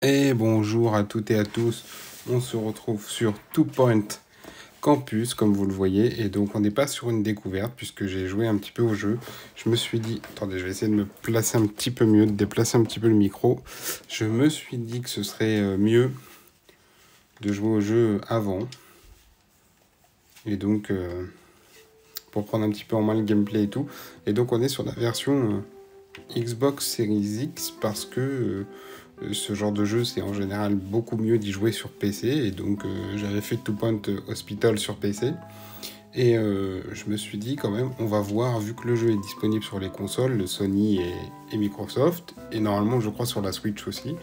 Et bonjour à toutes et à tous, on se retrouve sur 2Point Campus comme vous le voyez, et donc on n'est pas sur une découverte puisque j'ai joué un petit peu au jeu. Je me suis dit, attendez, je vais essayer de me placer un petit peu mieux, de déplacer un petit peu le micro. Je me suis dit que ce serait mieux de jouer au jeu avant, et donc pour prendre un petit peu en main le gameplay et tout. Et donc on est sur la version Xbox Series X parce que ce genre de jeu c'est en général beaucoup mieux d'y jouer sur PC, et donc j'avais fait 2Point Hospital sur PC et je me suis dit quand même on va voir, vu que le jeu est disponible sur les consoles, le Sony et Microsoft, et normalement je crois sur la Switch aussi,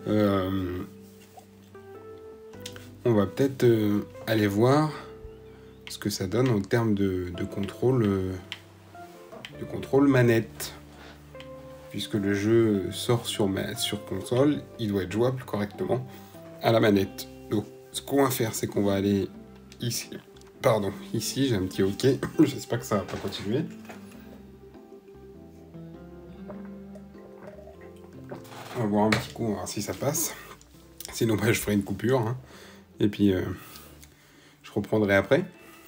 on va peut-être aller voir ce que ça donne en termes de contrôle manette. Puisque le jeu sort sur console, il doit être jouable correctement à la manette. Donc, ce qu'on va faire, c'est qu'on va aller ici. Pardon, ici, j'ai un petit OK. J'espère que ça va pas continuer. On va boire un petit coup, on va voir si ça passe. Sinon, je ferai une coupure. Hein. Et puis, je reprendrai après.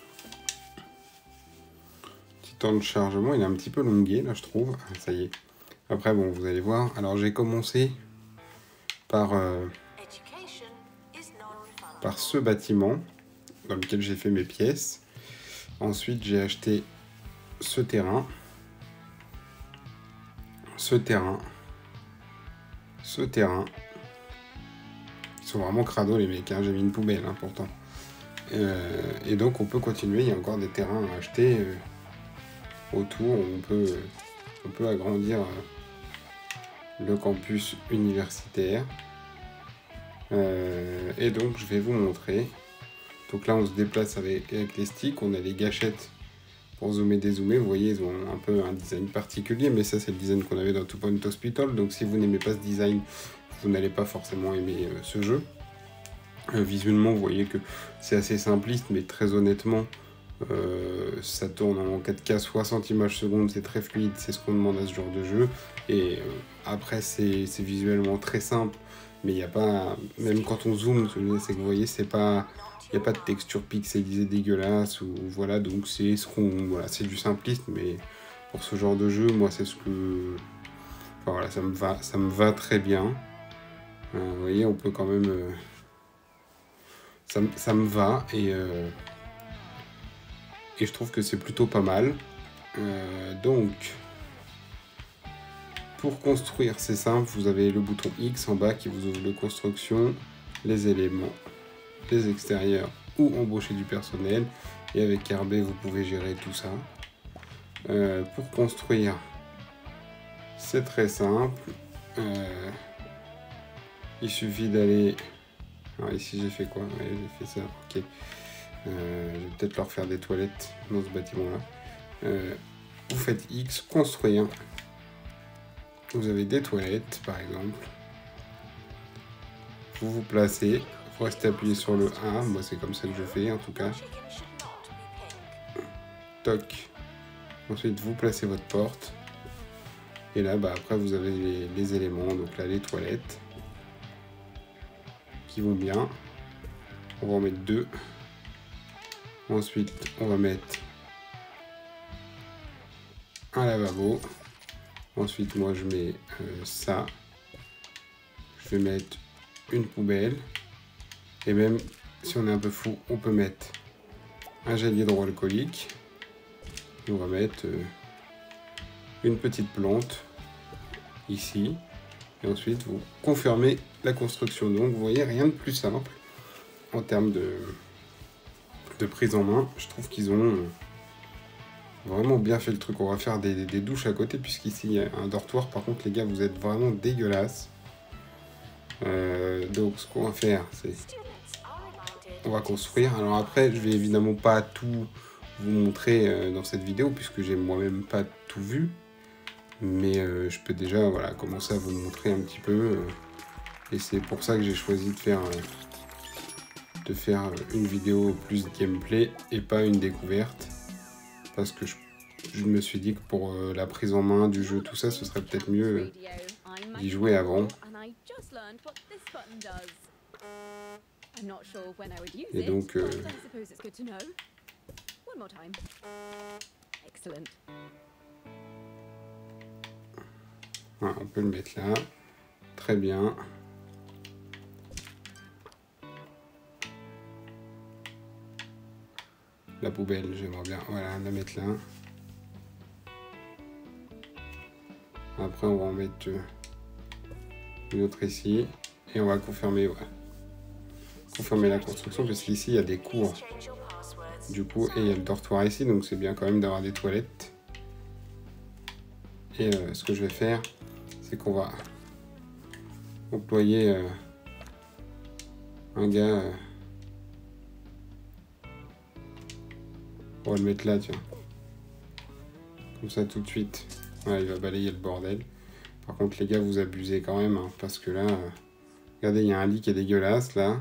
Petit temps de chargement, il est un petit peu longué, là, je trouve. Ça y est. Après, bon, vous allez voir. Alors, j'ai commencé par ce bâtiment dans lequel j'ai fait mes pièces. Ensuite, j'ai acheté ce terrain. Ils sont vraiment crado les mecs, hein. J'ai mis une poubelle, hein, pourtant. Et donc, on peut continuer. Il y a encore des terrains à acheter autour. On peut agrandir le campus universitaire. Et donc, je vais vous montrer. Donc là, on se déplace avec les sticks. On a les gâchettes pour zoomer, dézoomer. Vous voyez, ils ont un peu un design particulier, mais ça, c'est le design qu'on avait dans 2Point Hospital. Donc si vous n'aimez pas ce design, vous n'allez pas forcément aimer ce jeu. Visuellement, vous voyez que c'est assez simpliste, mais très honnêtement, ça tourne en 4K 60 images secondes, c'est très fluide, c'est ce qu'on demande à ce genre de jeu. Et après, c'est visuellement très simple, mais il n'y a pas, même quand on zoome, c'est que vous voyez, c'est pas, il n'y a pas de texture pixelisée dégueulasse, ou voilà, donc c'est ce qu'on, voilà, c'est du simpliste, mais pour ce genre de jeu, moi, c'est ce que, enfin, voilà, ça me va très bien. Vous voyez, on peut quand même, ça me va, et je trouve que c'est plutôt pas mal. Donc, pour construire, c'est simple, vous avez le bouton X en bas qui vous ouvre le construction, les éléments, les extérieurs ou embaucher du personnel. Et avec RB, vous pouvez gérer tout ça. Pour construire, c'est très simple. Il suffit d'aller... Alors ici, j'ai fait quoi? Ouais, j'ai fait ça, ok. Je vais peut-être leur faire des toilettes dans ce bâtiment-là. Vous faites X, construire. Vous avez des toilettes, par exemple. Vous vous placez. Vous restez appuyé sur le A. Moi, c'est comme ça que je fais, en tout cas. Toc. Ensuite, vous placez votre porte. Et là, après, vous avez les éléments. Donc là, les toilettes. Qui vont bien. On va en mettre 2. Ensuite, on va mettre un lavabo. Ensuite, moi, je mets ça. Je vais mettre une poubelle. Et même si on est un peu fou, on peut mettre un gel hydroalcoolique. Et on va mettre une petite plante ici. Et ensuite, vous confirmez la construction. Donc, vous voyez, rien de plus simple en termes de prise en main. Je trouve qu'ils ont vraiment bien fait le truc. On va faire des douches à côté, puisqu'ici, il y a un dortoir. Par contre, les gars, vous êtes vraiment dégueulasses. Donc, ce qu'on va faire, c'est... On va construire. Alors après, je vais évidemment pas tout vous montrer dans cette vidéo, puisque j'ai moi-même pas tout vu. Mais je peux déjà voilà, commencer à vous montrer un petit peu. Et c'est pour ça que j'ai choisi de faire une vidéo plus gameplay et pas une découverte. Parce que je me suis dit que pour la prise en main du jeu, tout ça, ce serait peut-être mieux d'y jouer avant. Et donc, voilà, on peut le mettre là. Très bien. La poubelle, j'aimerais bien, voilà, la mettre là. Après, on va en mettre une autre ici. Et on va confirmer, ouais. Confirmer la construction, parce qu'ici, il y a des cours. Du coup, et il y a le dortoir ici, donc c'est bien quand même d'avoir des toilettes. Et ce que je vais faire, c'est qu'on va employer un gars. On va le mettre là, tiens. Comme ça, tout de suite. Voilà, il va balayer le bordel. Par contre, les gars, vous abusez quand même, hein, parce que là... regardez, il y a un lit qui est dégueulasse, là.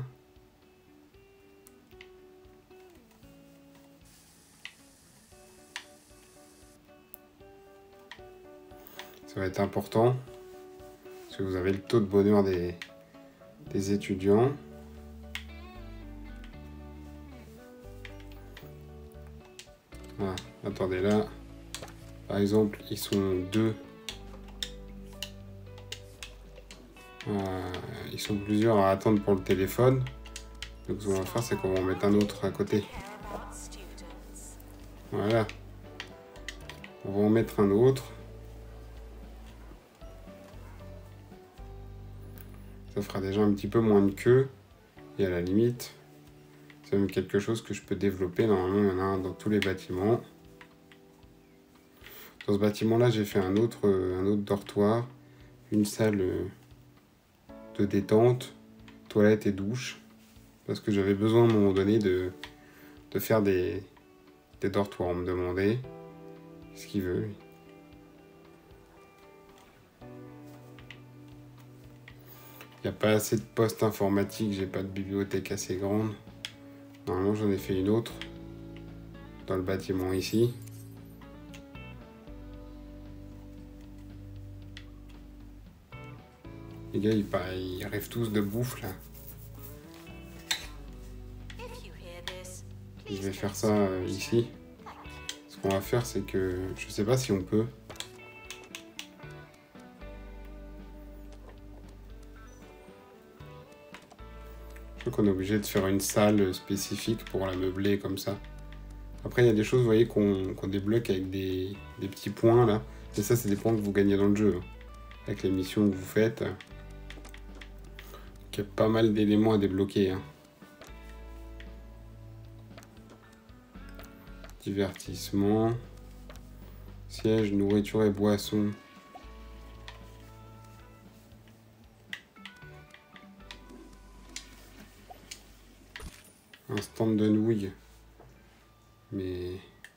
Ça va être important. Parce que vous avez le taux de bonheur des étudiants. Ah, attendez, là, par exemple, ils sont deux. Ils sont plusieurs à attendre pour le téléphone. Donc ce qu'on va faire, c'est qu'on va en mettre un autre à côté. Voilà. On va en mettre un autre. Ça fera déjà un petit peu moins de queue. Et à la limite, c'est même quelque chose que je peux développer. Normalement, il y en a un dans tous les bâtiments. Dans ce bâtiment-là, j'ai fait un autre dortoir. Une salle de détente, toilette et douche. Parce que j'avais besoin à un moment donné de faire des dortoirs. On me demandait ce qu'il veut. Il n'y a pas assez de postes informatiques, j'ai pas de bibliothèque assez grande. Normalement, j'en ai fait une autre dans le bâtiment ici. Les gars, ils rêvent tous de bouffe là. Je vais faire ça ici. Ce qu'on va faire, c'est que je sais pas si on peut. Je crois qu'on est obligé de faire une salle spécifique pour la meubler comme ça. Après, il y a des choses, vous voyez, qu'on débloque avec des petits points là. Et ça, c'est des points que vous gagnez dans le jeu. Avec les missions que vous faites. Donc, il y a pas mal d'éléments à débloquer. Hein. Divertissement. Siège, nourriture et boissons. Un stand de nouilles. Mais...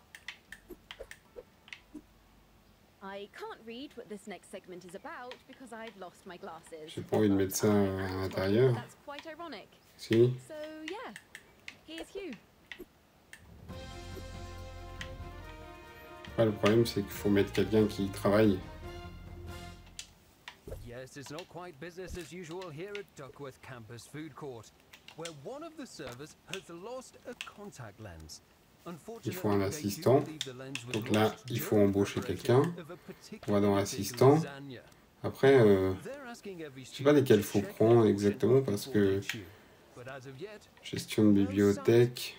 j'ai pas envie de mettre ça à l'intérieur. Si. Le problème, c'est qu'il faut mettre quelqu'un qui travaille. Yes, it's not quite business as usual here at Duckworth Campus Food Court, where one of the servers has lost a contact lens. Il faut un assistant. Donc là, il faut embaucher quelqu'un. On va dans assistant. Après, je sais pas lesquels il faut prendre exactement parce que gestion de bibliothèque.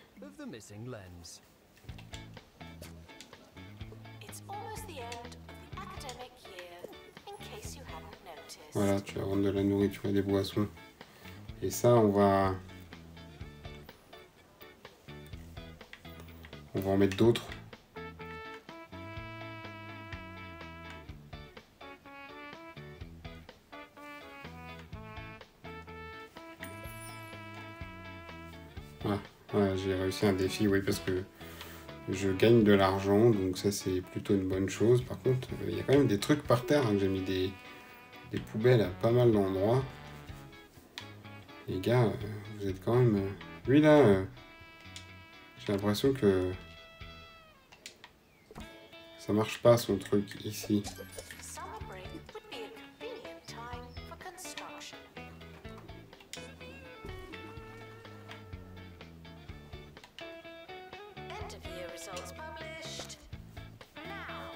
Voilà, tu vas vendre de la nourriture et des boissons. Et ça, on va en mettre d'autres. Voilà, j'ai réussi un défi, oui, parce que je gagne de l'argent, donc ça c'est plutôt une bonne chose. Par contre, il y a quand même des trucs par terre, hein. J'ai mis des poubelles à pas mal d'endroits. Les gars, vous êtes quand même... lui là, j'ai l'impression que ça marche pas son truc ici. End of year results published. Now.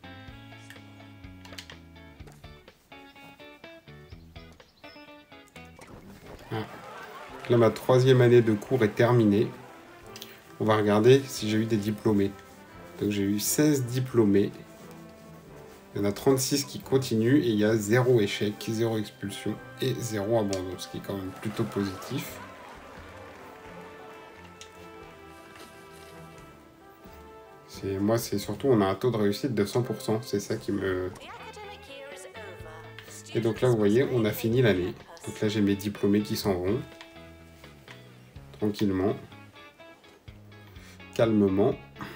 Ah. Là, ma 3e année de cours est terminée. On va regarder si j'ai eu des diplômés. Donc j'ai eu 16 diplômés. Il y en a 36 qui continuent et il y a 0 échec, 0 expulsion et 0 abandon, ce qui est quand même plutôt positif. Moi, c'est surtout, on a un taux de réussite de 100%, c'est ça qui me... Et donc là, vous voyez, on a fini l'année. Donc là, j'ai mes diplômés qui s'en vont. Tranquillement. Calmement.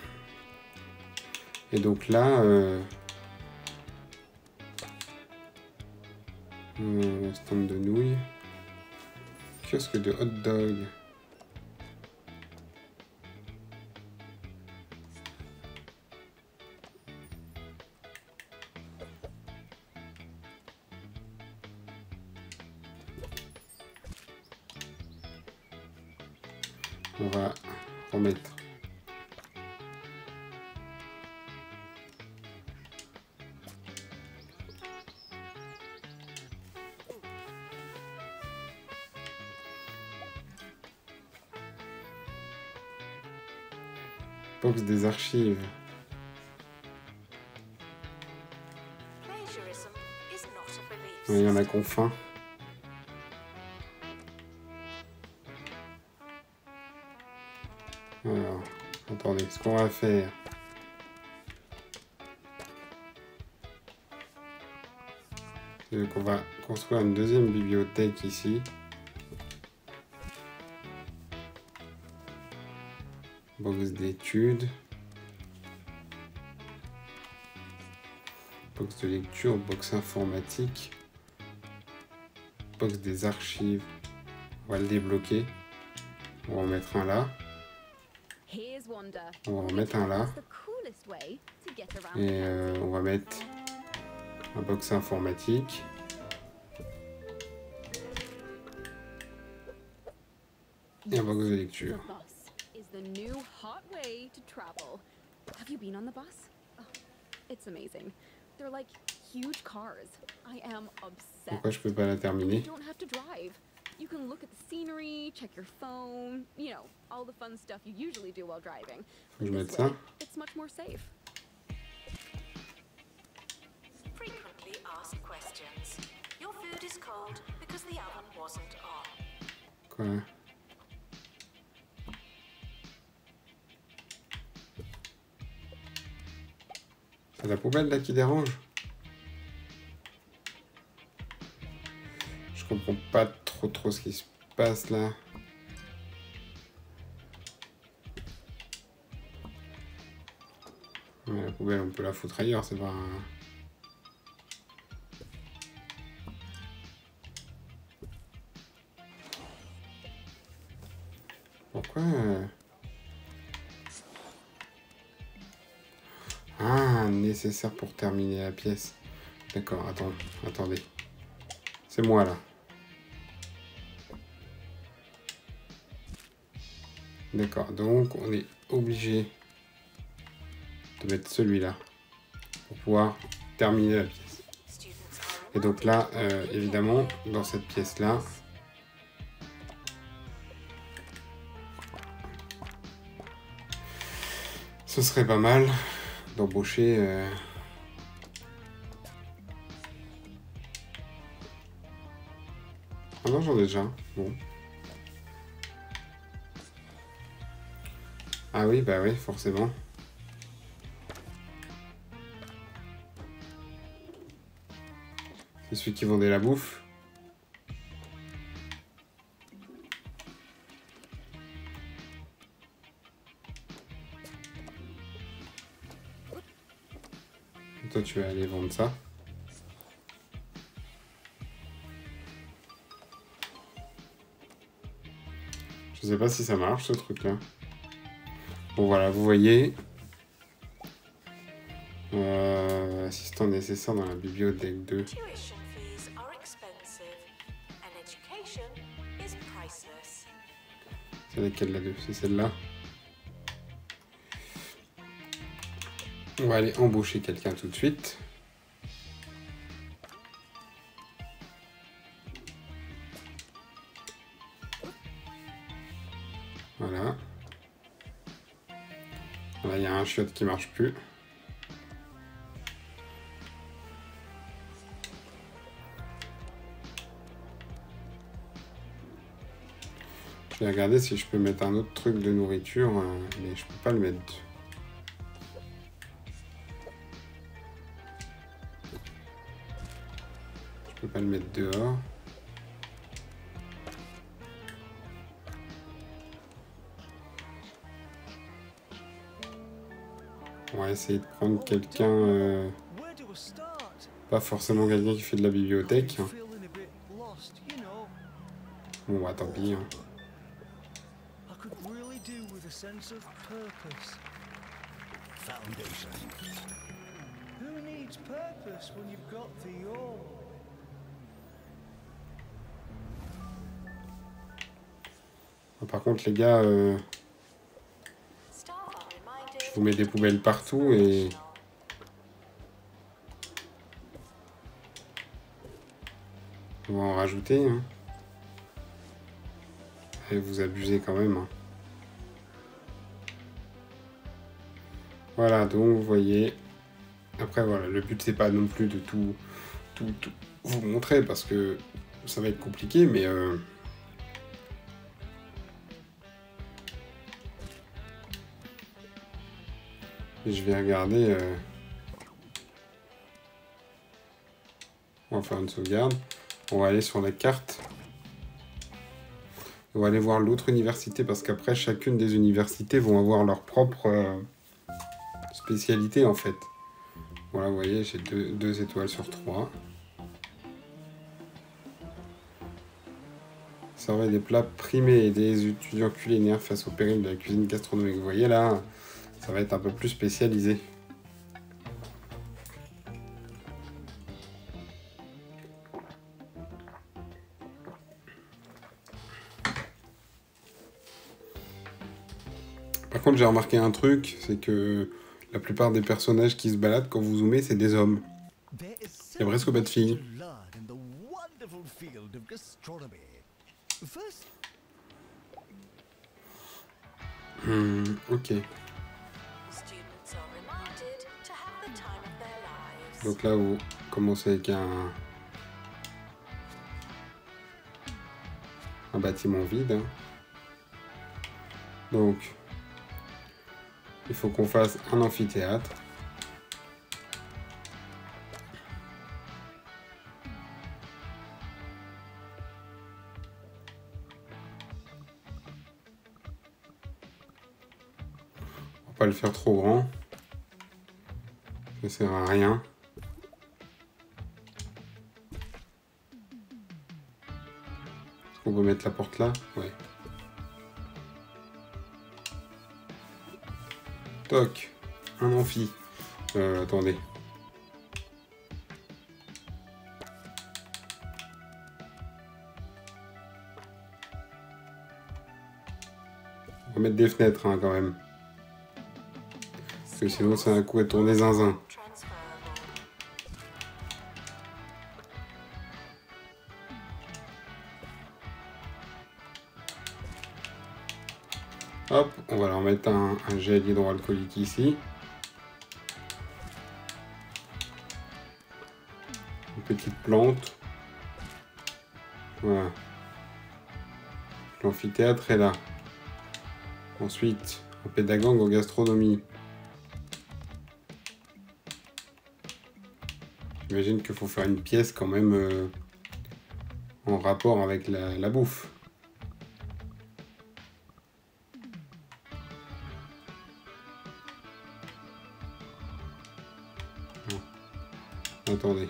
Et donc là... stand de nouilles. Kiosque de hot dog. On va remettre. Box des archives. Il y en a qu'on faim. Alors, attendez, ce qu'on va faire. C'est qu'on va construire une deuxième bibliothèque ici. Box d'études. Box de lecture, box informatique. Box des archives. On va le débloquer. On va en mettre un là. On va en mettre un là. Et on va mettre un box informatique. Et un box de lecture. The new hot way to travel. Have you been on the bus? Oh, it's amazing. They're like huge cars. I am obsessed. Pourquoi je peux pas la terminer? You don't have to drive. You can look at the scenery, check your phone, you know, all the fun stuff you usually do while driving. Faut que je mette This ça. way, it's much more safe. Frequently asked questions. Your food is cold because the oven wasn't on. Quoi? C'est la poubelle là qui dérange? Je comprends pas trop ce qui se passe là. Ouais, la poubelle on peut la foutre ailleurs, c'est pas... Pourquoi Ah, nécessaire pour terminer la pièce. D'accord, attendez. C'est moi là. D'accord, donc on est obligé de mettre celui-là pour pouvoir terminer la pièce. Et donc là, évidemment, dans cette pièce-là, ce serait pas mal d'embaucher... Ah non, j'en ai déjà. Bon. Ah oui, bah oui, forcément. C'est celui qui vendait la bouffe. Et toi, tu vas aller vendre ça. Je sais pas si ça marche, ce truc-là. Bon, voilà, vous voyez. Assistant nécessaire dans la bibliothèque 2. Tuition fees are expensive and education is priceless. C'est laquelle la 2? C'est celle-là. On va aller embaucher quelqu'un tout de suite. Voilà. Là, il y a un chiotte qui marche plus. Je vais regarder si je peux mettre un autre truc de nourriture, mais je peux pas le mettre. Je peux pas le mettre dehors. On va essayer de prendre quelqu'un, pas forcément quelqu'un qui fait de la bibliothèque. Bon bah tant pis. Hein. Par contre les gars, je vous mets des poubelles partout et... On va en rajouter. Hein. Et vous abusez quand même. Hein. Voilà, donc vous voyez. Après voilà, le but c'est pas non plus de tout vous montrer parce que ça va être compliqué, mais je vais regarder. On va faire une sauvegarde. On va aller sur la carte. On va aller voir l'autre université parce qu'après, chacune des universités vont avoir leur propre spécialité en fait. Voilà, vous voyez, j'ai 2 étoiles sur 3. Servez des plats primés et des étudiants culinaires face au péril de la cuisine gastronomique. Vous voyez là, ça va être un peu plus spécialisé. Par contre, j'ai remarqué un truc, c'est que la plupart des personnages qui se baladent quand vous zoomez, c'est des hommes. Il y a presque pas de filles. Ok. Donc là, vous commencez avec un bâtiment vide. Hein. Donc, il faut qu'on fasse un amphithéâtre. On va pas le faire trop grand. Ça sert à rien. Est-ce qu'on peut mettre la porte là? Ouais. Toc, un amphi. Attendez. On va mettre des fenêtres hein, quand même. Parce que sinon c'est un coup à tourner zinzin. Hop, on va leur mettre un gel hydroalcoolique ici. Une petite plante. Voilà. L'amphithéâtre est là. Ensuite, un pédagogue en gastronomie. J'imagine qu'il faut faire une pièce quand même en rapport avec la bouffe. Attendez.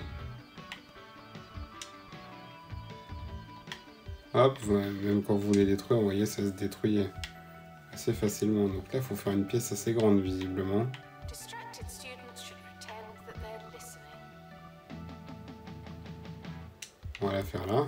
Hop, même quand vous voulez détruire, vous voyez, ça se détruit assez facilement. Donc là, il faut faire une pièce assez grande, visiblement. On va la faire là.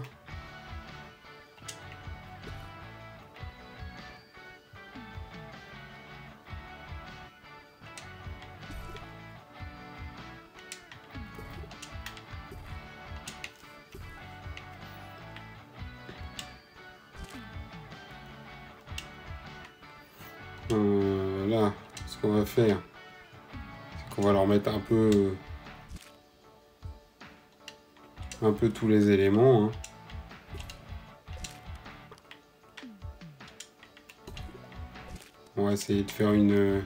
Là, ce qu'on va faire, c'est qu'on va leur mettre un peu tous les éléments. Hein. On va essayer de faire une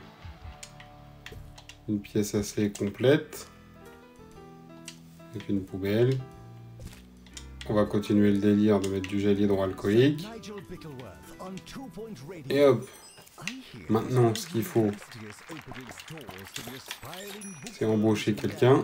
pièce assez complète. Avec une poubelle. On va continuer le délire de mettre du gel hydroalcoolique. Et hop. Maintenant, ce qu'il faut, c'est embaucher quelqu'un.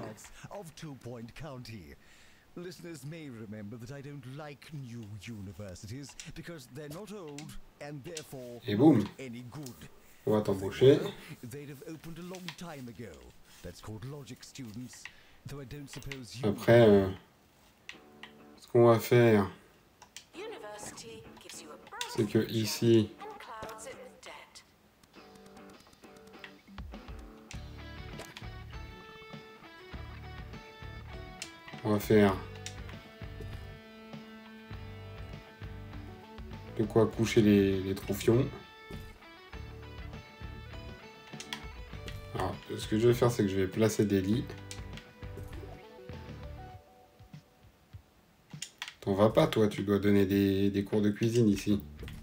Listeners may remember that I don't like new universities because they're not old and therefore Et boum, not any good. on va t'embaucher. They'd have opened a long time ago. That's called logic, students. Though I don't suppose you. Après, ce qu'on va faire, University gives you a bright c'est que future ici, and clouds it with debt. on va faire de quoi coucher les troufions. Alors, ce que je vais faire, c'est que je vais placer des lits. T'en vas pas, toi, tu dois donner des cours de cuisine ici.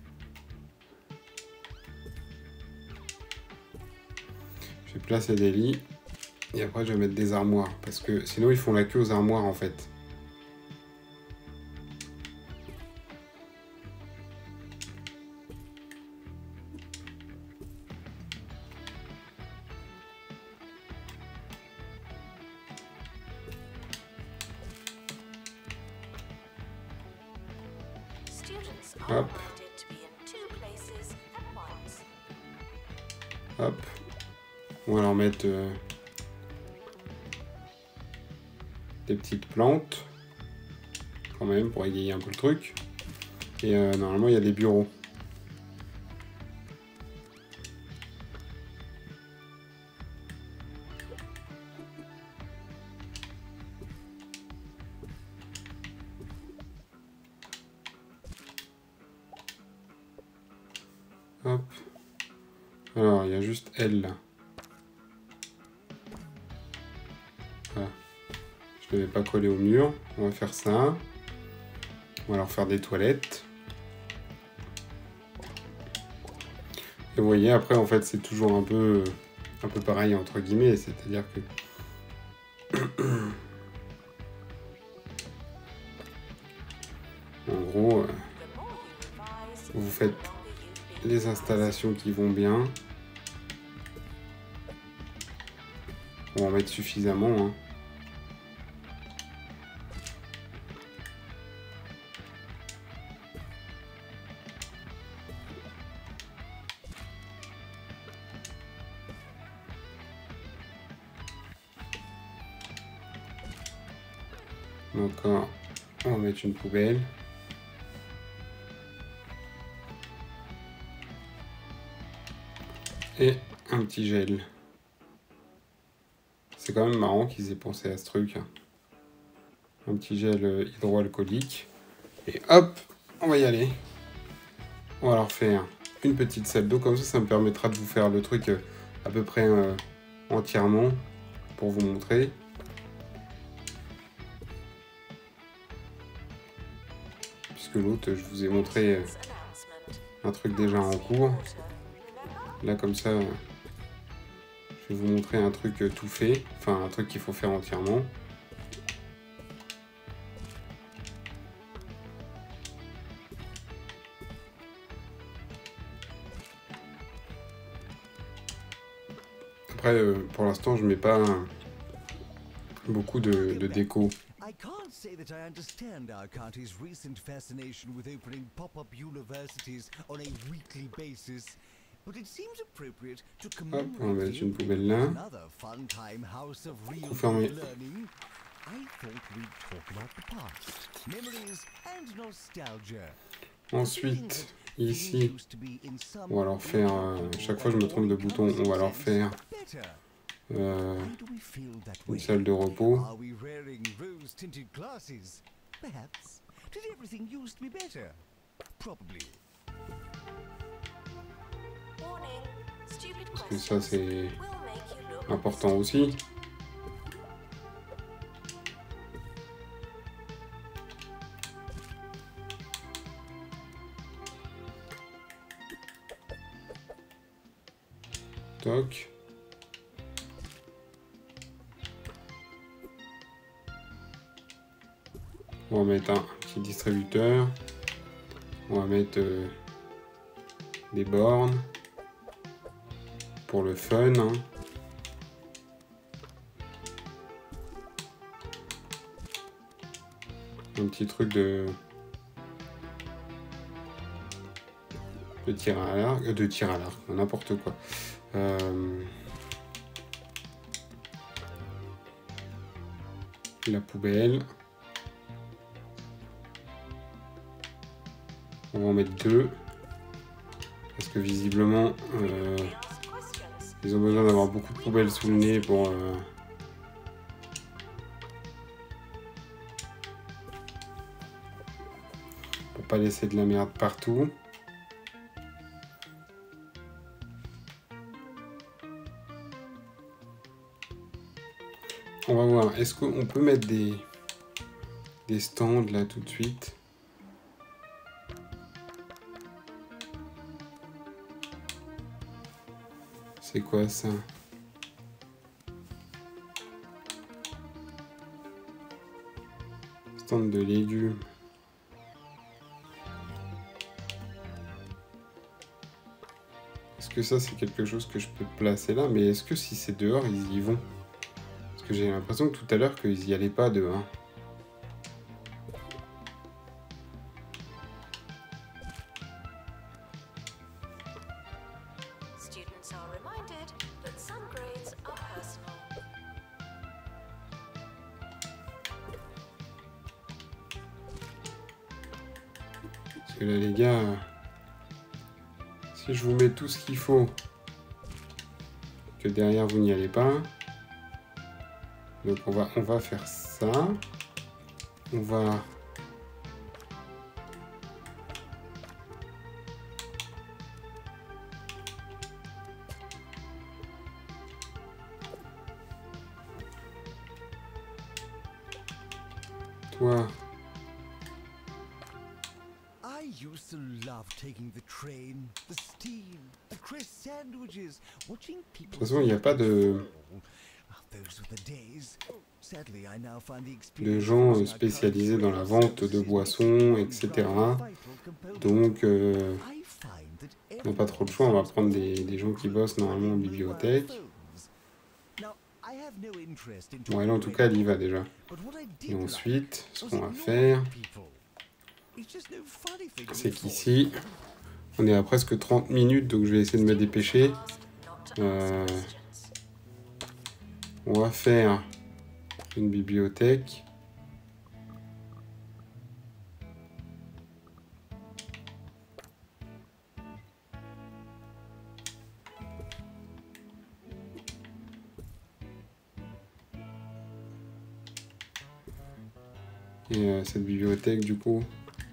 Je vais placer des lits. Et après, je vais mettre des armoires. Parce que sinon, ils font la queue aux armoires, en fait. Students are Hop. reminded to be in 2 places at once. Hop. On va leur mettre des petites plantes. Quand même, pour égayer un peu le truc. Et normalement, il y a des bureaux. Hop. Alors, il y a juste elle là. Voilà. Je ne l'avais pas collé au mur. On va faire ça. On va leur faire des toilettes. Et vous voyez, après, en fait, c'est toujours un peu pareil, entre guillemets. C'est-à-dire que... en gros, The more you revise, vous faites the longer you've been les installations qui vont bien. On va en mettre suffisamment. Hein. Donc, on va mettre une poubelle. Et un petit gel. C'est quand même marrant qu'ils aient pensé à ce truc. Un petit gel hydroalcoolique. Et hop, on va y aller. On va leur faire une petite salle d'eau. Comme ça me permettra de vous faire le truc à peu près entièrement. Pour vous montrer. Puisque l'autre, je vous ai montré announcement. un truc déjà en cours. Water, remember? Là, comme ça, je vais vous montrer un truc tout fait. Enfin, un truc qu'il faut faire entièrement. Après, pour l'instant, je mets pas beaucoup de déco. I can't say that I understand our county's recent fascination with opening pop-up universities on a weekly basis, but it seems appropriate to on va commemorate mettre the une poubelle opening là. of another fun-time house of real Refermer. learning. I thought we'd talk about the past, memories and nostalgia. Ensuite, ici, on va leur faire... chaque fois, je me trompe de bouton. On va leur faire une salle de repos. Are we wearing rose-tinted glasses? Perhaps. Did everything used to be better? Probably. Warning, que ça c'est will make you look important aussi. Toc. On va mettre un petit distributeur. On va mettre des bornes pour le fun. Hein. Un petit truc de tir à l'arc, n'importe quoi. La poubelle. On va en mettre 2. Parce que visiblement, ask questions. ils ont besoin d'avoir beaucoup de poubelles sous le nez pour pas laisser de la merde partout. On va voir, est-ce qu'on peut mettre des stands là tout de suite? C'est quoi ça? Stand de légumes. Est-ce que ça c'est quelque chose que je peux placer là? Mais est-ce que si c'est dehors ils y vont? Parce que j'ai l'impression que tout à l'heure qu'ils y allaient pas dehors. Students are reminded that some grades are personal. Parce que là les gars, si je vous mets tout ce qu'il faut, que derrière vous n'y allez pas. Donc on va faire ça. On va toi. I used to love taking the train, the steam, the crisp sandwiches, watching people. De toute façon, il n'y a pas de gens spécialisés dans la vente de boissons, etc. Donc, on n'a pas trop le choix. On va prendre des gens qui bossent normalement en bibliothèque. Bon, elle, en tout cas, elle y va déjà. Et ensuite, ce qu'on va faire, c'est qu'ici, on est à presque 30 minutes, donc je vais essayer de me dépêcher. On va faire une bibliothèque. Et cette bibliothèque, du coup,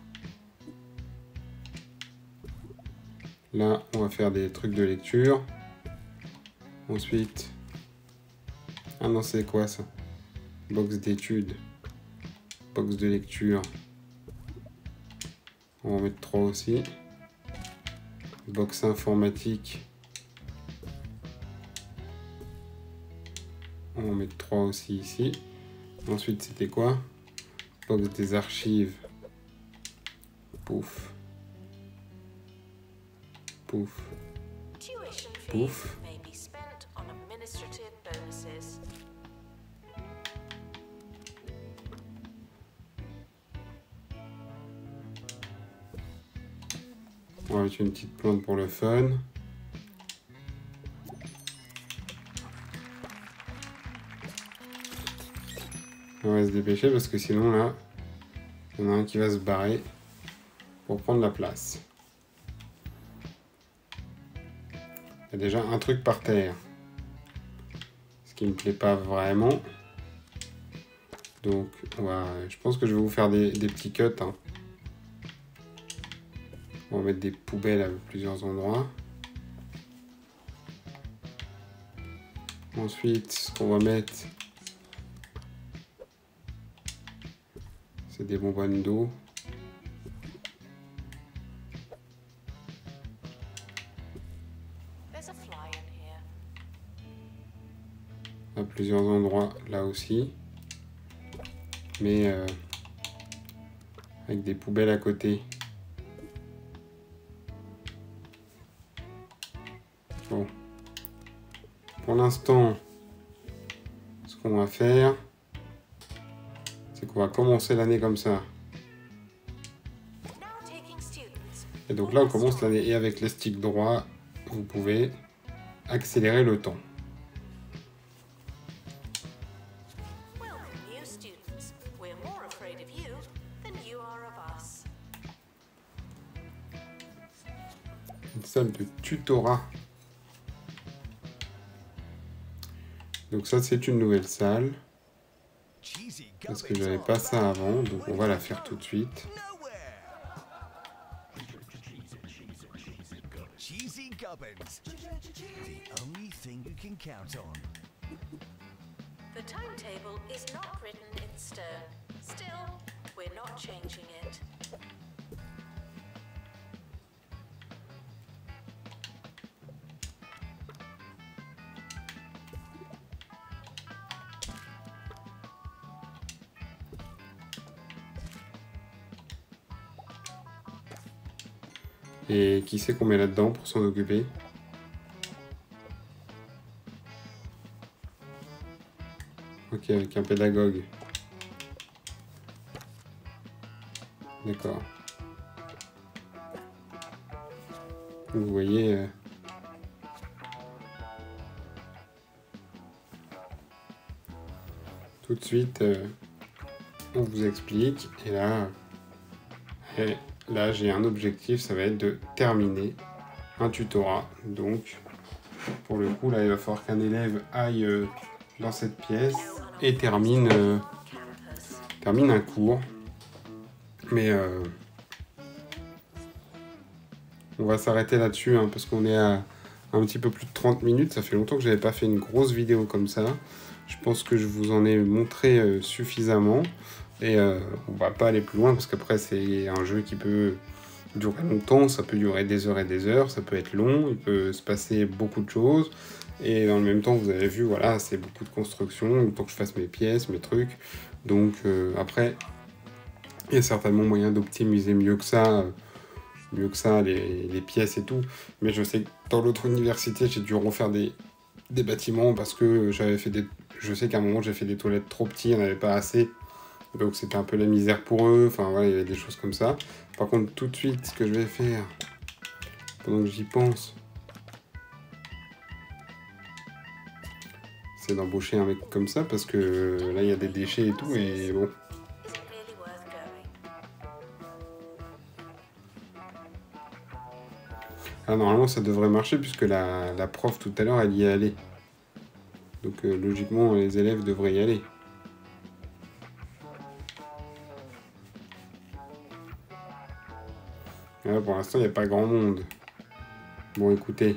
là, on va faire des trucs de lecture. Ensuite, ah non, c'est quoi ça? Box d'études, box de lecture. On va en mettre 3 aussi. Box informatique. On va en mettre 3 aussi ici. Ensuite, c'était quoi? Box des archives. Pouf. Pouf. Tuition fees Pouf. may be spent on administrative bonuses. On va mettre une petite plante pour le fun. On va se dépêcher parce que sinon là, il y en a un qui va se barrer pour prendre la place. Il y a déjà un truc par terre. Ce qui me plaît pas vraiment. Donc je pense que je vais vous faire des petits cuts. Hein. On va mettre des poubelles à plusieurs endroits. Ensuite, ce qu'on va mettre, c'est des bonbonnes d'eau. There's a fly in here. À plusieurs endroits là aussi. Mais avec des poubelles à côté. Bon. Pour l'instant, ce qu'on va faire, c'est qu'on va commencer l'année comme ça. Now taking students. Et donc là, on commence l'année. Et avec les sticks droits, vous pouvez accélérer le temps. Welcome, new students. We're more afraid of you than you are of us. Une salle de tutorat. Donc ça, c'est une nouvelle salle. Parce que j'avais pas ça avant. Donc on va la faire tout de suite. Cheesy gubbins. The only thing you can count on. The timetable is not written in stone. Still, we're not changing it. Et qui c'est qu'on met là-dedans pour s'en occuper? Ok, avec un pédagogue. D'accord. Vous voyez... tout de suite, on vous explique. Et là, j'ai un objectif, ça va être de terminer un tutorat. Donc, pour le coup, là, il va falloir qu'un élève aille dans cette pièce et termine un cours. Mais on va s'arrêter là-dessus, hein, parce qu'on est à un petit peu plus de 30 minutes. Ça fait longtemps que je n'avais pas fait une grosse vidéo comme ça. Je pense que je vous en ai montré suffisamment. Et on va pas aller plus loin parce qu'après c'est un jeu qui peut durer longtemps, ça peut durer des heures et des heures, ça peut être long, il peut se passer beaucoup de choses. Et dans le même temps, vous avez vu, voilà, c'est beaucoup de construction, il faut que je fasse mes pièces, mes trucs. Donc après, il y a certainement moyen d'optimiser mieux que ça les pièces et tout. Mais je sais que dans l'autre université, j'ai dû refaire des bâtiments parce que je sais qu'à un moment j'ai fait des toilettes trop petites, il n'y en avait pas assez. Donc c'était un peu la misère pour eux, enfin voilà, il y avait des choses comme ça. Par contre, tout de suite, ce que je vais faire, pendant que j'y pense, c'est d'embaucher un mec comme ça, parce que là, il y a des déchets et tout, et bon. Ah, normalement, ça devrait marcher, puisque la prof, tout à l'heure, elle y est allée. Donc logiquement, les élèves devraient y aller. Là, pour l'instant, il n'y a pas grand monde. Bon, écoutez.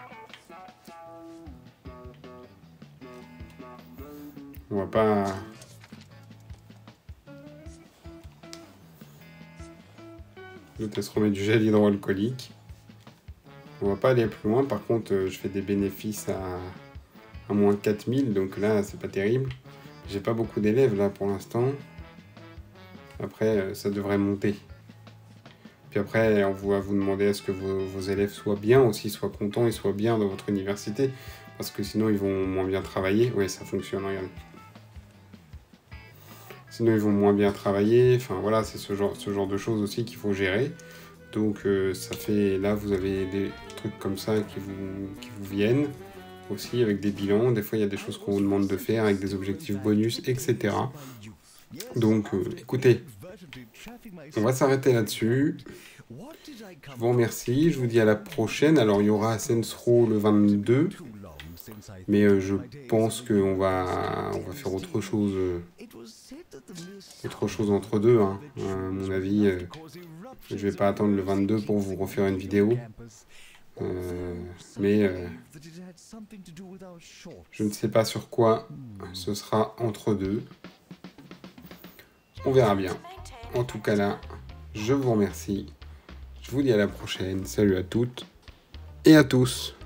On va pas... L'autre, elle se remet du gel hydroalcoolique. On va pas aller plus loin. Par contre, je fais des bénéfices à moins 4000. Donc là, c'est pas terrible. J'ai pas beaucoup d'élèves, là, pour l'instant. Après, ça devrait monter. Puis après, on va vous demander à ce que vos élèves soient bien aussi, soient contents et soient bien dans votre université. Parce que sinon, ils vont moins bien travailler. Oui, ça fonctionne, regardez. Sinon, ils vont moins bien travailler. Enfin, voilà, c'est ce genre de choses aussi qu'il faut gérer. Donc, ça fait... Là, vous avez des trucs comme ça qui vous viennent. Aussi, avec des bilans. Des fois, il y a des choses qu'on vous demande de faire avec des objectifs bonus, etc. Donc, écoutez... On va s'arrêter là-dessus. Je vous remercie. Je vous dis à la prochaine. Alors, il y aura Saints Row le 22. Mais je pense qu'on va faire autre chose entre deux. Hein. À mon avis, je vais pas attendre le 22 pour vous refaire une vidéo. Mais je ne sais pas sur quoi ce sera entre deux. On verra bien. En tout cas là, je vous remercie. Je vous dis à la prochaine. Salut à toutes et à tous.